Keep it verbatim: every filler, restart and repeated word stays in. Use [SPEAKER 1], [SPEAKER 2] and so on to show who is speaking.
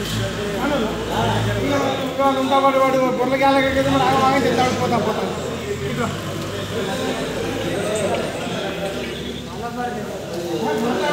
[SPEAKER 1] ఉంటా వాడు వాడు బొర్రకి వెళ్ళగలిగితే మరి ఆగ బాగా చెప్తాడు పోతా పోతాను ఇట్లా